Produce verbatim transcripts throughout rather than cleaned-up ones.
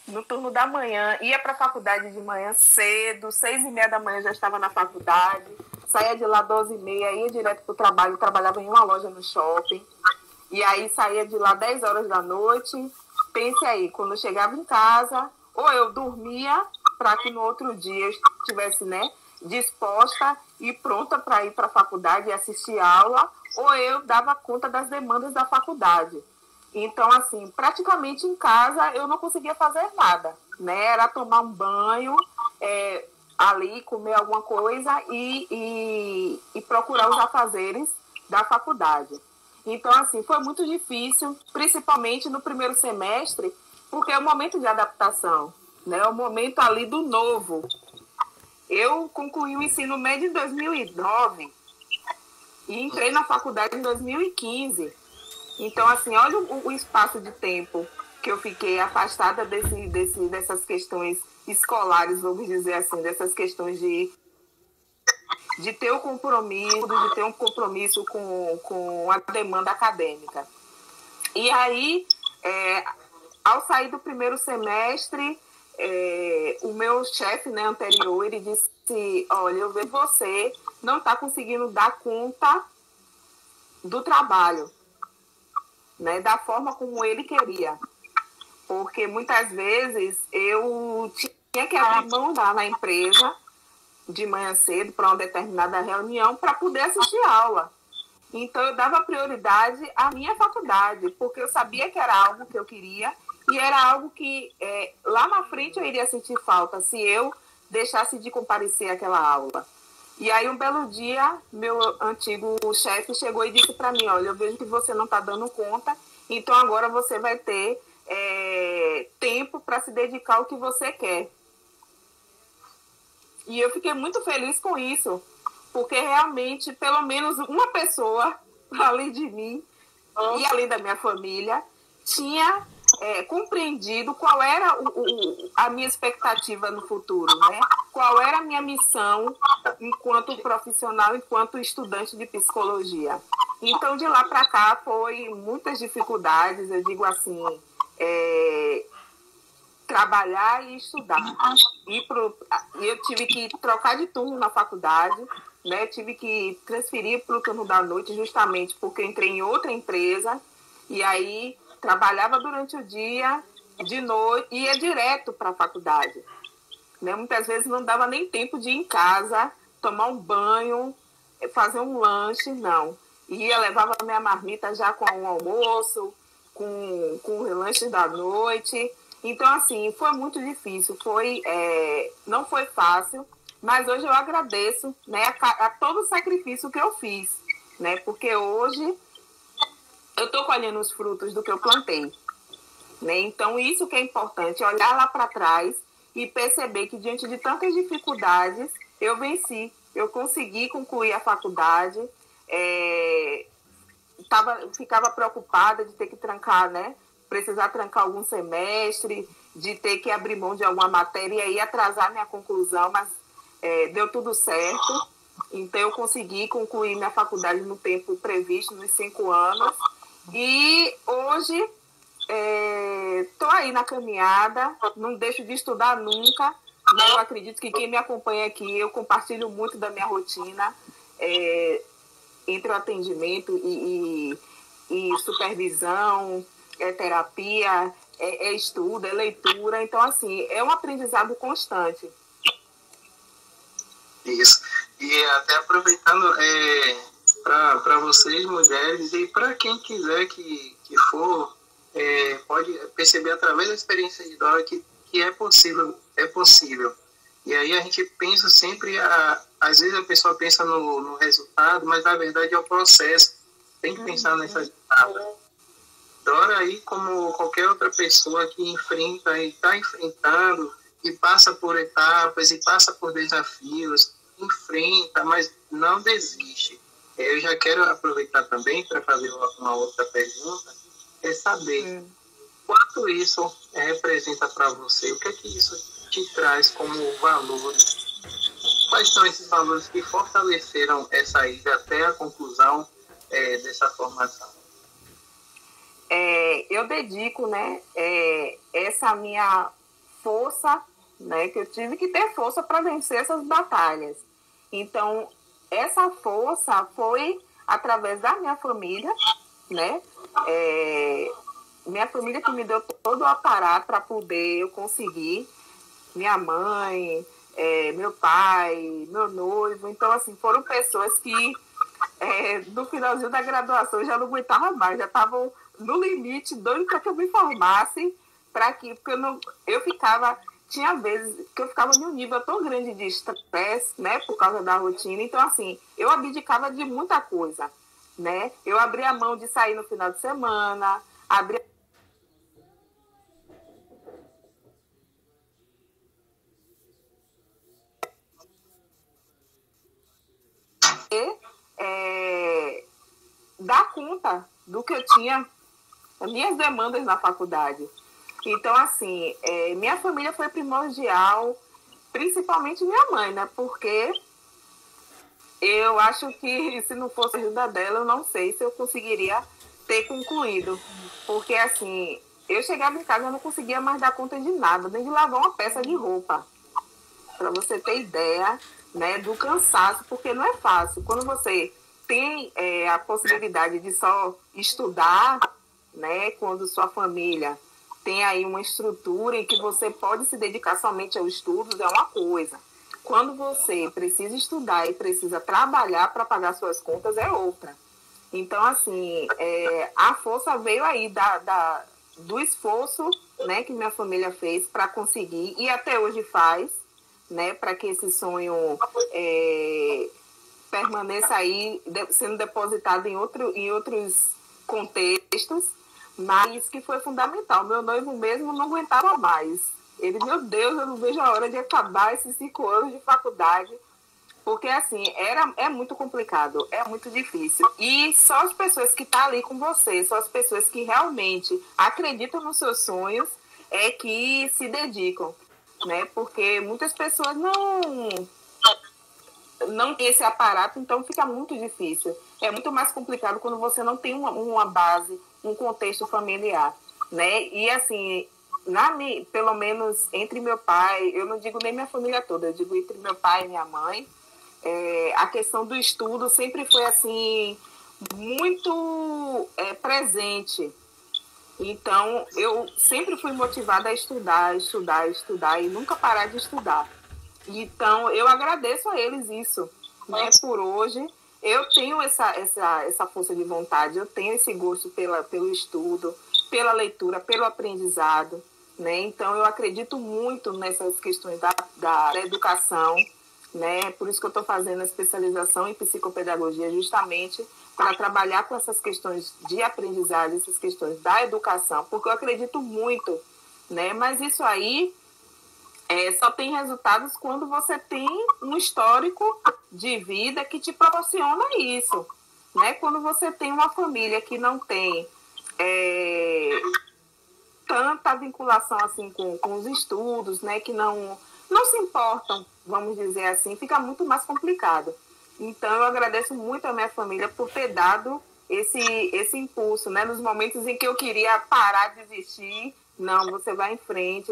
no turno da manhã, ia para a faculdade de manhã cedo, seis e meia da manhã já estava na faculdade, saía de lá doze e meia, ia direto para o trabalho, trabalhava em uma loja no shopping, e aí saía de lá dez horas da noite. Pense aí, quando eu chegava em casa, ou eu dormia para que no outro dia eu estivesse, né, disposta e pronta para ir para a faculdade e assistir aula, ou eu dava conta das demandas da faculdade. Então, assim, praticamente em casa eu não conseguia fazer nada, né? Era tomar um banho, é, ali, comer alguma coisa e, e, e procurar os afazeres da faculdade. Então, assim, foi muito difícil, principalmente no primeiro semestre, porque é o momento de adaptação, né? É o momento ali do novo. Eu concluí o ensino médio em dois mil e nove e entrei na faculdade em dois mil e quinze. Então, assim, olha o, o espaço de tempo que eu fiquei afastada desse, desse, dessas questões escolares, vamos dizer assim, dessas questões de, de ter o compromisso, de ter um compromisso com, com a demanda acadêmica. E aí, é, ao sair do primeiro semestre, é, o meu chefe, né, anterior, ele disse, olha, eu vejo você não está conseguindo dar conta do trabalho, né, da forma como ele queria. Porque muitas vezes eu tinha que abrir mão lá na empresa de manhã cedo para uma determinada reunião para poder assistir aula. Então eu dava prioridade à minha faculdade, porque eu sabia que era algo que eu queria e era algo que é, lá na frente eu iria sentir falta se eu deixasse de comparecer àquela aula. E aí, um belo dia, meu antigo chefe chegou e disse para mim, olha, eu vejo que você não está dando conta, então agora você vai ter é, tempo para se dedicar ao que você quer. E eu fiquei muito feliz com isso, porque realmente, pelo menos uma pessoa, além de mim e além da minha família, tinha é, compreendido qual era o, o, a minha expectativa no futuro, né? Qual era a minha missão enquanto profissional, enquanto estudante de psicologia. Então, de lá para cá, foi muitas dificuldades, eu digo assim, é, trabalhar e estudar. E pro, eu tive que trocar de turno na faculdade, né? Tive que transferir para o turno da noite, justamente porque eu entrei em outra empresa, e aí trabalhava durante o dia, de noite, e ia direto para a faculdade. Né? Muitas vezes não dava nem tempo de ir em casa, tomar um banho, fazer um lanche, não. Ia, levava a minha marmita já com o almoço, com, com o lanche da noite. Então, assim, foi muito difícil, foi, é, não foi fácil, mas hoje eu agradeço, né, a, a todo o sacrifício que eu fiz, né? Porque hoje eu estou colhendo os frutos do que eu plantei. Né? Então, isso que é importante, olhar lá para trás e perceber que, diante de tantas dificuldades, eu venci. Eu consegui concluir a faculdade, é, tava, ficava preocupada de ter que trancar, né? Precisar trancar algum semestre, de ter que abrir mão de alguma matéria e aí atrasar minha conclusão, mas é, deu tudo certo. Então, eu consegui concluir minha faculdade no tempo previsto, nos cinco anos. E hoje estou é, aí na caminhada, não deixo de estudar nunca. Eu acredito que quem me acompanha aqui, eu compartilho muito da minha rotina é, entre o atendimento e, e, e supervisão, é terapia, é, é estudo, é leitura. Então, assim, é um aprendizado constante. Isso. E até aproveitando é, para vocês, mulheres, e para quem quiser que, que for, é, pode perceber através da experiência de Dora que, que é possível, é possível. E aí a gente pensa sempre, a, às vezes a pessoa pensa no, no resultado, mas na verdade é o processo. Tem que pensar uhum. nessa etapa. Dora aí, como qualquer outra pessoa que enfrenta e está enfrentando e passa por etapas e passa por desafios, enfrenta, mas não desiste. Eu já quero aproveitar também para fazer uma outra pergunta, é saber hum. quanto isso representa para você, o que é que isso te traz como valores, quais são esses valores que fortaleceram essa ida até a conclusão é, dessa formação? É, eu dedico, né, é, essa minha força, né? Que eu tive que ter força para vencer essas batalhas. Então, essa força foi através da minha família, né? É, minha família que me deu todo o aparato para poder eu conseguir. Minha mãe, é, meu pai, meu noivo. Então, assim, foram pessoas que, é, no finalzinho da graduação, eu já não aguentava mais, já estavam no limite, doido para que eu me formasse, para que, porque eu, não, eu ficava, tinha vezes que eu ficava num nível tão grande de estresse, né, por causa da rotina. Então, assim, eu abdicava de muita coisa, né? Eu abria a mão de sair no final de semana, abria é, dar conta do que eu tinha, as minhas demandas na faculdade. Então, assim, é, minha família foi primordial, principalmente minha mãe, né? Porque eu acho que se não fosse a ajuda dela, eu não sei se eu conseguiria ter concluído. Porque, assim, eu chegava em casa e não conseguia mais dar conta de nada, nem de lavar uma peça de roupa. Para você ter ideia, né, do cansaço, porque não é fácil. Quando você tem é, a possibilidade de só estudar, né, quando sua família tem aí uma estrutura em que você pode se dedicar somente aos estudos, é uma coisa. Quando você precisa estudar e precisa trabalhar para pagar suas contas, é outra. Então, assim, é, a força veio aí da, da, do esforço, né, que minha família fez para conseguir, e até hoje faz, né, para que esse sonho é, permaneça aí de, sendo depositado em, outro, em outros contextos, mas que foi fundamental. Meu noivo mesmo não aguentava mais. Ele, meu Deus, eu não vejo a hora de acabar esses cinco anos de faculdade, porque, assim, era, é muito complicado, é muito difícil. E só as pessoas que estão ali com você, só as pessoas que realmente acreditam nos seus sonhos é que se dedicam, né? Porque muitas pessoas não não têm esse aparato, então fica muito difícil. É muito mais complicado quando você não tem uma, uma base, um contexto familiar, né? E, assim, na, pelo menos entre meu pai, eu não digo nem minha família toda, eu digo entre meu pai e minha mãe, é, a questão do estudo sempre foi, assim, muito é, presente. Então, eu sempre fui motivada a estudar, estudar, estudar e nunca parar de estudar. Então, eu agradeço a eles isso, né? Por hoje, eu tenho essa, essa, essa força de vontade, eu tenho esse gosto pela, pelo estudo, pela leitura, pelo aprendizado, né? Então, eu acredito muito nessas questões da, da, da educação, né? Por isso que eu estou fazendo a especialização em psicopedagogia, justamente para trabalhar com essas questões de aprendizagem, essas questões da educação, porque eu acredito muito, né? Mas isso aí é, só tem resultados quando você tem um histórico de vida que te proporciona isso, né? Quando você tem uma família que não tem é, tanta vinculação assim com, com os estudos, né? Que não, não se importam, vamos dizer assim, fica muito mais complicado. Então, eu agradeço muito a minha família por ter dado esse, esse impulso, né? Nos momentos em que eu queria parar de desistir, não, você vai em frente,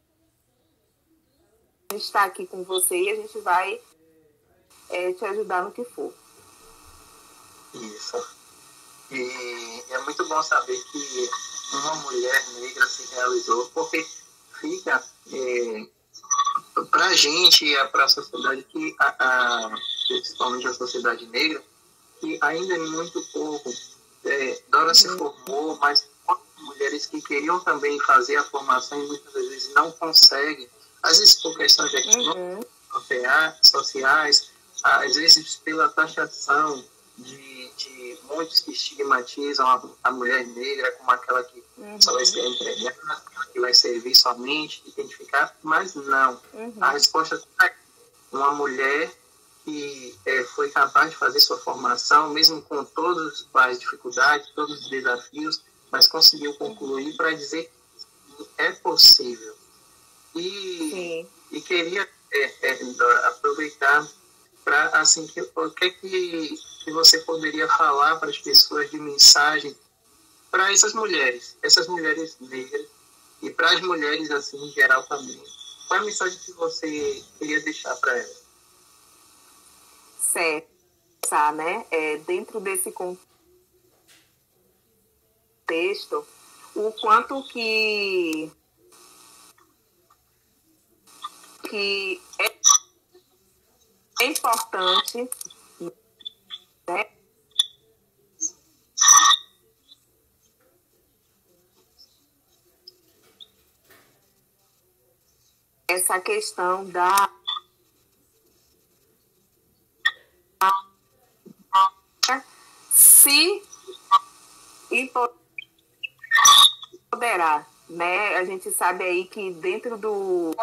a gente está aqui com você e a gente vai é, te ajudar no que for. Isso. E é muito bom saber que uma mulher negra se realizou, porque fica é, para a gente e para a sociedade, que a, a, principalmente a sociedade negra, que ainda é muito pouco. É, Dora uhum. se formou, mas mulheres que queriam também fazer a formação e muitas vezes não conseguem, às vezes por questões econômicas, uhum. sociais, às vezes pela taxação de, de muitos que estigmatizam a, a mulher negra como aquela que uhum. só vai ser empregada, que vai servir somente, identificar, mas não. Uhum. A resposta é uma mulher que é, foi capaz de fazer sua formação, mesmo com todas as dificuldades, todos os desafios, mas conseguiu concluir para dizer que é possível. E, e queria é, é, Dora, aproveitar para, assim, que, o que, que, que você poderia falar para as pessoas de mensagem para essas mulheres, essas mulheres negras e para as mulheres, assim, em geral também. Qual é a mensagem que você queria deixar para elas? Certo, né? É, dentro desse contexto, o quanto que, que é importante, né? Essa questão da se empoderar, né? A gente sabe aí que dentro do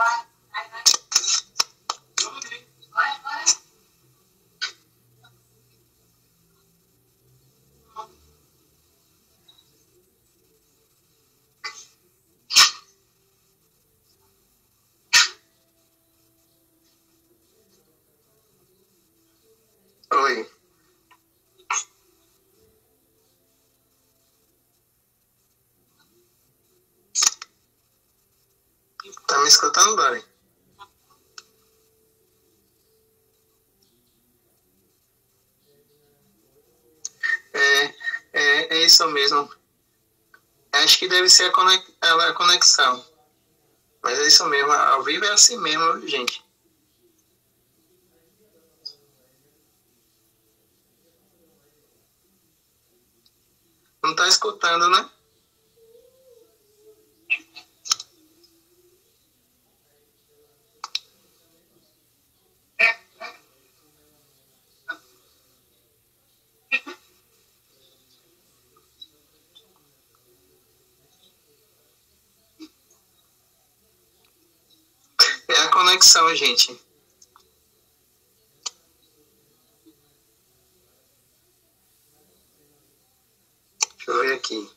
Oi. Tá me escutando, Dori? É, é, é isso mesmo. Acho que deve ser a, conex, a conexão. Mas é isso mesmo. Ao vivo é assim mesmo, gente. Não tá escutando, né? É a conexão, gente. Deixa eu ver aqui.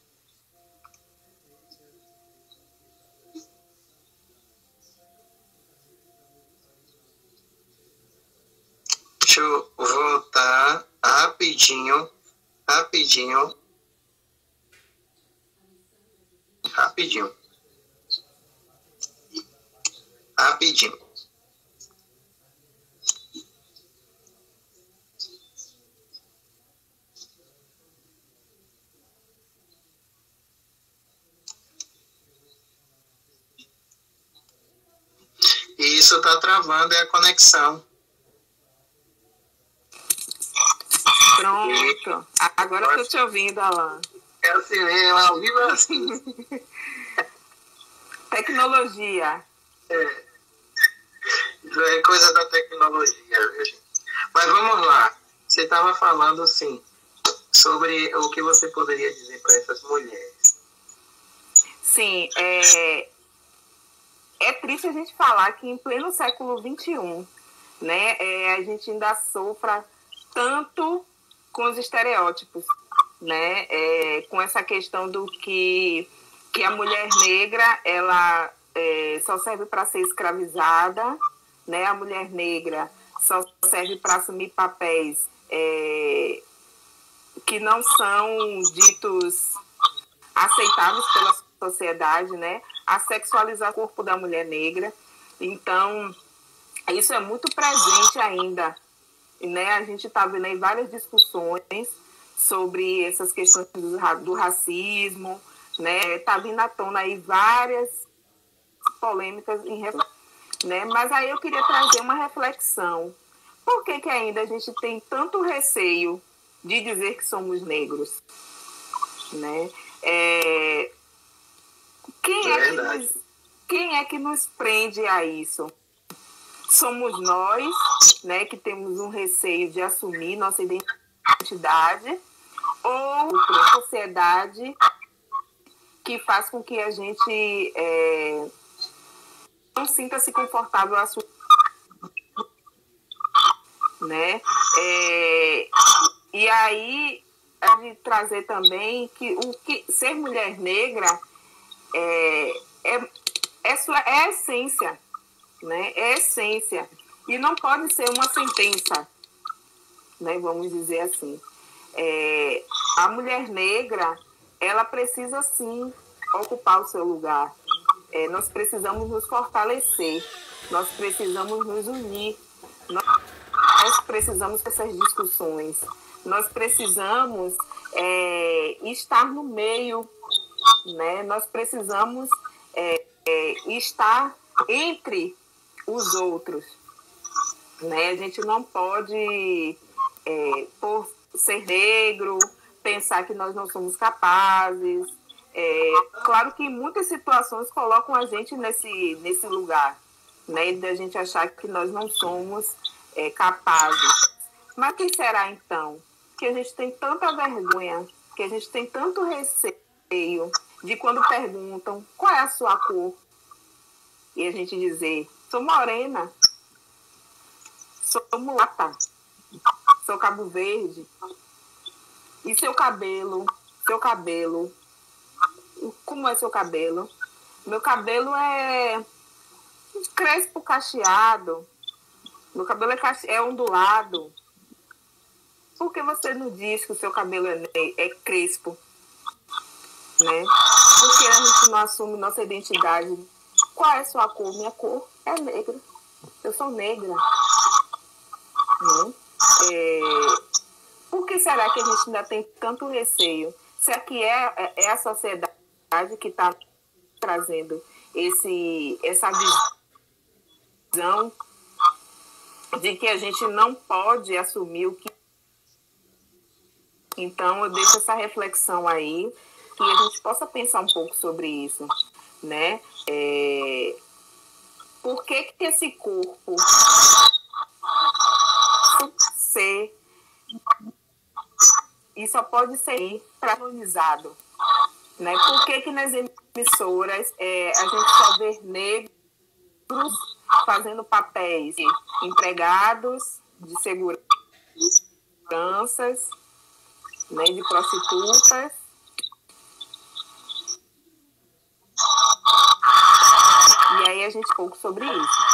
Deixa eu voltar rapidinho, rapidinho, rapidinho, rapidinho. E isso tá travando, é a conexão. Pronto. Agora eu tô te ouvindo, Alan. É assim mesmo, ao vivo é assim. Tecnologia. É. Isso é coisa da tecnologia, viu, gente? Mas vamos lá. Você estava falando, assim, sobre o que você poderia dizer para essas mulheres. Sim, é... é triste a gente falar que em pleno século vinte e um, né, é, a gente ainda sofra tanto com os estereótipos, né, é, com essa questão do que, que a mulher negra ela é, só serve para ser escravizada, né, a mulher negra só serve para assumir papéis é, que não são ditos aceitáveis pela sociedade, né, a sexualizar o corpo da mulher negra. Então, isso é muito presente ainda, né? A gente está vendo aí várias discussões sobre essas questões do, do racismo, né? Está vindo à tona aí várias polêmicas em relação, né? Mas aí eu queria trazer uma reflexão. Por que que ainda a gente tem tanto receio de dizer que somos negros, né? É... Quem é, que nos, quem é que nos prende a isso? Somos nós, né, que temos um receio de assumir nossa identidade, ou a sociedade que faz com que a gente é, não sinta-se confortável a assumir, né? É, e aí, pode trazer também que o que ser mulher negra É, é, é, sua, é a essência, né? É a essência. E não pode ser uma sentença, né? Vamos dizer assim. É, a mulher negra, ela precisa sim ocupar o seu lugar, É, nós precisamos nos fortalecer, nós precisamos nos unir, nós precisamos dessas discussões, nós precisamos é, estar no meio, né? Nós precisamos é, é, estar entre os outros, né? A gente não pode, é, por ser negro, pensar que nós não somos capazes. É, claro que muitas situações colocam a gente nesse, nesse lugar, né? De a gente achar que nós não somos é, capazes. Mas o que será então? Que a gente tem tanta vergonha, que a gente tem tanto receio de quando perguntam qual é a sua cor, e a gente dizer, sou morena, sou mulata, sou Cabo Verde, e seu cabelo, seu cabelo, como é seu cabelo? Meu cabelo é crespo cacheado, meu cabelo é, cache... é ondulado. Por que você não diz que o seu cabelo é, é crespo? Né? Por que a gente não assume nossa identidade? Qual é a sua cor? Minha cor é negra. Eu sou negra. Né? É... Por que será que a gente ainda tem tanto receio? Será que é, é a sociedade que está trazendo esse, essa visão de que a gente não pode assumir o que... Então, eu deixo essa reflexão aí, que a gente possa pensar um pouco sobre isso, né? É... Por que que esse corpo ser e só pode ser padronizado, né? Por que que nas emissoras é, a gente só vê negros fazendo papéis de empregados, de seguranças, né, de prostitutas? E aí a gente pouco sobre isso.